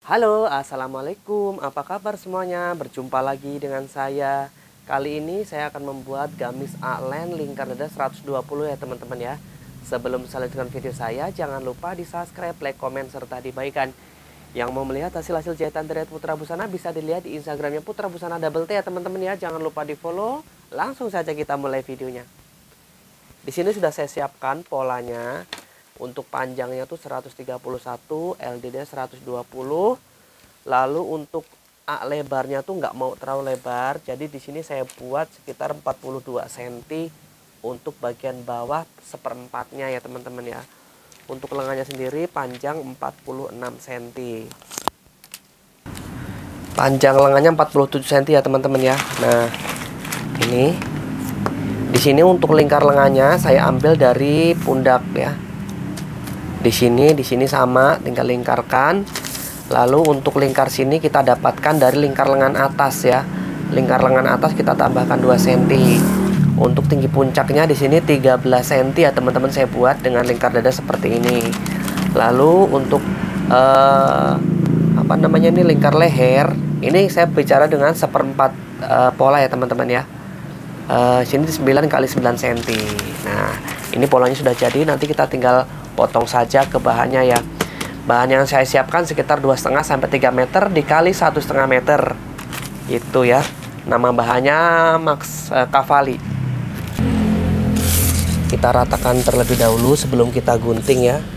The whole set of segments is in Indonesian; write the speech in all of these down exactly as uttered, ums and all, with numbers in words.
Halo, assalamualaikum. Apa kabar semuanya? Berjumpa lagi dengan saya. Kali ini saya akan membuat gamis A-line lingkar dada seratus dua puluh ya teman-teman ya. Sebelum saya lanjutkan video saya, jangan lupa di subscribe, like, komen, serta dibagikan. Yang mau melihat hasil-hasil jahitan dari Putra Busana bisa dilihat di Instagramnya Putra Busana Double T ya teman-teman ya. Jangan lupa di follow. Langsung saja kita mulai videonya. Di sini sudah saya siapkan polanya. Untuk panjangnya tuh seratus tiga puluh satu, L D-nya seratus dua puluh. Lalu untuk A lebarnya tuh nggak mau terlalu lebar. Jadi di sini saya buat sekitar empat puluh dua sentimeter untuk bagian bawah seperempatnya ya teman-teman ya. Untuk lengannya sendiri panjang empat puluh enam sentimeter. Panjang lengannya empat puluh tujuh sentimeter ya teman-teman ya. Nah, ini di sini untuk lingkar lengannya saya ambil dari pundak ya. Di sini, di sini sama, tinggal lingkarkan. Lalu untuk lingkar sini kita dapatkan dari lingkar lengan atas ya. Lingkar lengan atas kita tambahkan dua sentimeter. Untuk tinggi puncaknya di sini tiga belas sentimeter ya teman-teman, saya buat dengan lingkar dada seperti ini. Lalu untuk uh, apa namanya ini lingkar leher, ini saya bicara dengan seperempat uh, pola ya teman-teman ya. Uh, sini sembilan kali sembilan sentimeter. Nah, ini polanya sudah jadi, nanti kita tinggal potong saja ke bahannya ya. Bahan yang saya siapkan sekitar dua koma lima sampai tiga meter dikali satu koma lima meter. Itu ya. Nama bahannya Max eh, Cavalli. Kita ratakan terlebih dahulu sebelum kita gunting ya.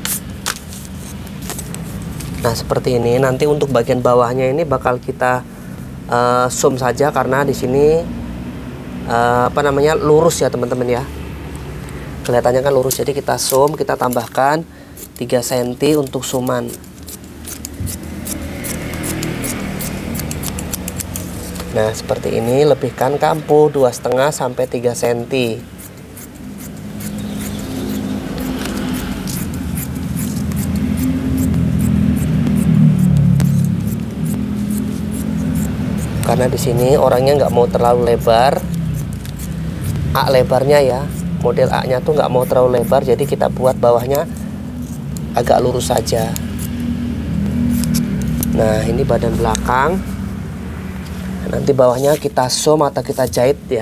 Nah, seperti ini. Nanti untuk bagian bawahnya ini bakal kita uh, zoom saja karena di sini uh, apa namanya lurus ya teman-teman ya. Kelihatannya kan lurus, jadi kita zoom, kita tambahkan tiga sentimeter untuk zooman. Nah, seperti ini, lebihkan kampu dua koma lima sampai tiga sentimeter. Karena di sini orangnya nggak mau terlalu lebar, A lebarnya ya. Model A-nya tuh nggak mau terlalu lebar, jadi kita buat bawahnya agak lurus saja. Nah, ini badan belakang. Nanti bawahnya kita zoom atau kita jahit ya.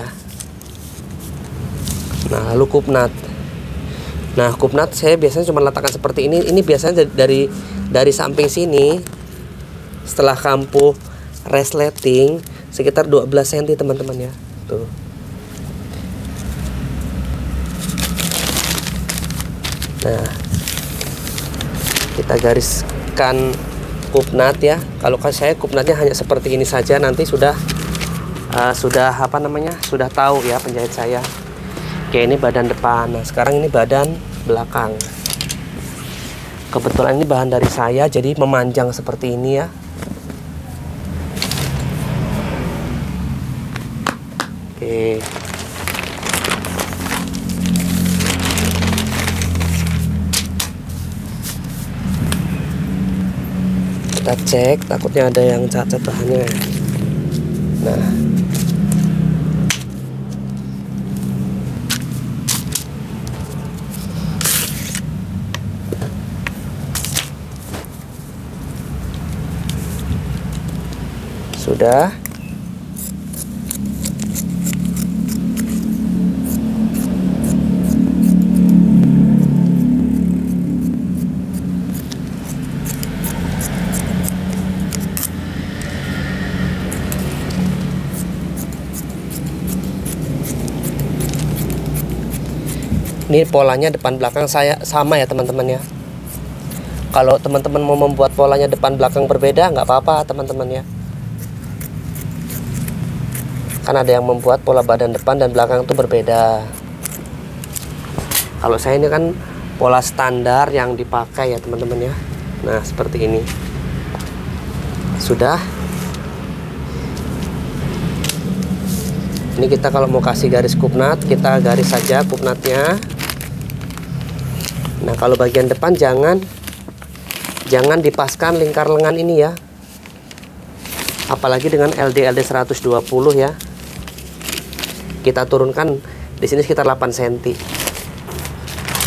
Nah, lalu kupnat. Nah, kupnat saya biasanya cuma letakkan seperti ini. Ini biasanya dari dari samping sini, setelah kampu resleting sekitar dua belas sentimeter teman-teman ya. Tuh. Nah, kita gariskan kupnat ya. Kalau saya kupnatnya hanya seperti ini saja, nanti sudah uh, sudah apa namanya sudah tahu ya penjahit saya. Oke, ini badan depan. Nah, sekarang ini badan belakang. Kebetulan ini bahan dari saya, jadi memanjang seperti ini ya. Oke. Kita cek, takutnya ada yang cacat bahannya. Nah, sudah. Ini polanya depan belakang saya sama ya teman-teman ya. Kalau teman-teman mau membuat polanya depan belakang berbeda, nggak apa-apa teman-teman ya. Kan ada yang membuat pola badan depan dan belakang itu berbeda. Kalau saya ini kan pola standar yang dipakai ya teman-teman ya. Nah, seperti ini. Sudah. Ini kita kalau mau kasih garis kupnat, kita garis saja kupnatnya. Nah, kalau bagian depan jangan jangan dipaskan lingkar lengan ini ya. Apalagi dengan L D L D seratus dua puluh ya. Kita turunkan di sini sekitar delapan sentimeter.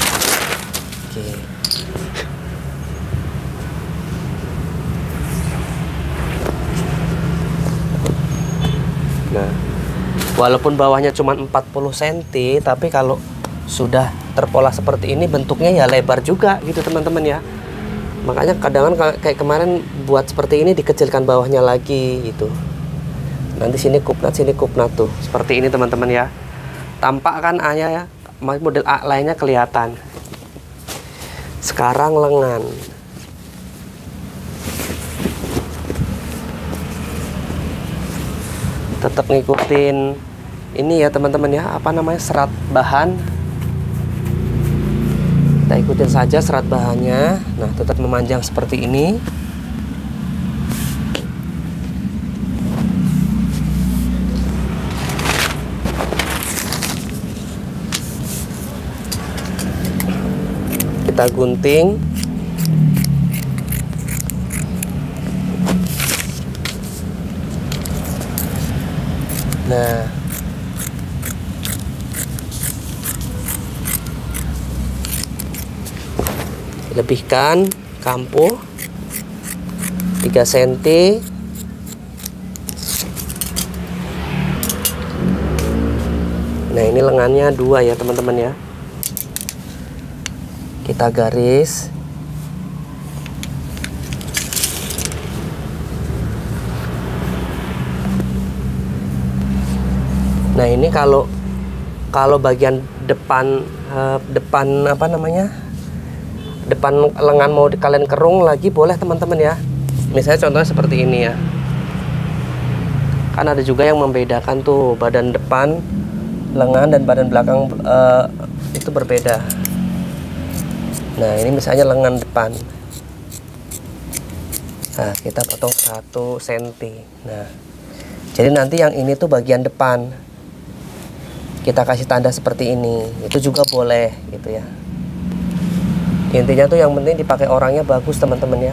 Oke. Walaupun bawahnya cuma empat puluh sentimeter, tapi kalau sudah terpola seperti ini bentuknya ya lebar juga gitu teman-teman ya. Makanya kadang kan kayak kemarin buat seperti ini dikecilkan bawahnya lagi gitu. Nanti sini kupnat, sini kupnat tuh. Seperti ini teman-teman ya. Tampak kan A-nya ya. Model A lainnya kelihatan. Sekarang lengan. Tetap ngikutin ini ya teman-teman ya, apa namanya, serat bahan. Kita ikutin saja serat bahannya. Nah, tetap memanjang seperti ini. Kita gunting. Nah, lebihkan kampuh tiga sentimeter. Nah, ini lengannya dua ya teman-teman ya. Kita garis. Nah, ini kalau kalau bagian depan eh, depan apa namanya? Depan lengan mau kalian kerung lagi boleh teman-teman ya. Misalnya contohnya seperti ini ya. Kan ada juga yang membedakan tuh badan depan lengan dan badan belakang eh, itu berbeda. Nah, ini misalnya lengan depan. Nah, kita potong satu sentimeter. Nah, jadi nanti yang ini tuh bagian depan. Kita kasih tanda seperti ini. Itu juga boleh gitu ya. Intinya tuh yang penting dipakai orangnya bagus teman-teman ya.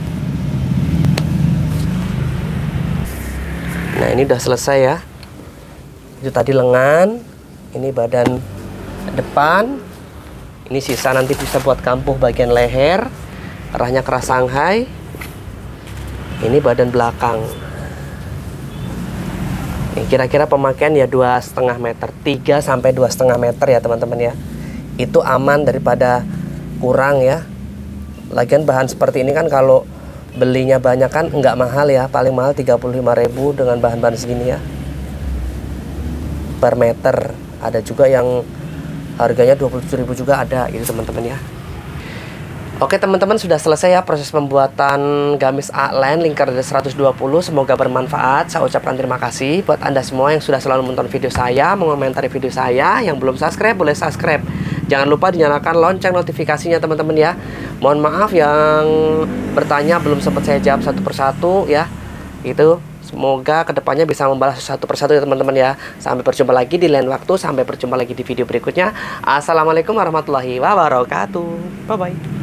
Nah, ini udah selesai ya. Itu tadi lengan. Ini badan depan. Ini sisa nanti bisa buat kampuh bagian leher. Arahnya keras Shanghai. Ini badan belakang. Kira-kira pemakaian ya dua setengah meter, tiga sampai dua setengah meter ya teman-teman ya. Itu aman daripada kurang ya. Lagian bahan seperti ini kan kalau belinya banyak kan nggak mahal ya, paling mahal tiga puluh lima ribu dengan bahan-bahan segini ya per meter. Ada juga yang harganya dua puluh tujuh ribu juga ada gitu teman-teman ya. Oke teman-teman, sudah selesai ya proses pembuatan gamis A-line lingkar dari seratus dua puluh. Semoga bermanfaat. Saya ucapkan terima kasih buat Anda semua yang sudah selalu menonton video saya, mengomentari video saya. Yang belum subscribe boleh subscribe. Jangan lupa dinyalakan lonceng notifikasinya teman-teman ya. Mohon maaf yang bertanya belum sempat saya jawab satu persatu ya. Itu semoga kedepannya bisa membalas satu persatu ya teman-teman ya. Sampai berjumpa lagi di lain waktu. Sampai berjumpa lagi di video berikutnya. Assalamualaikum warahmatullahi wabarakatuh. Bye bye.